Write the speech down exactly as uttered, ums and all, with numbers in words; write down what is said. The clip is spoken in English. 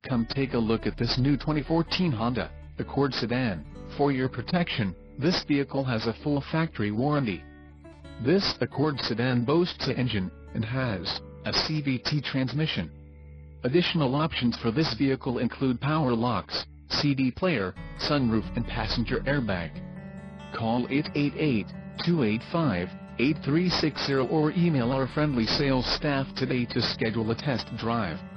Come take a look at this new twenty fourteen Honda Accord sedan. For your protection, this vehicle has a full factory warranty. This Accord sedan boasts an engine, and has a C V T transmission. Additional options for this vehicle include power locks, C D player, sunroof and passenger airbag. Call eight eight eight, two eight five, eight three six zero or email our friendly sales staff today to schedule a test drive.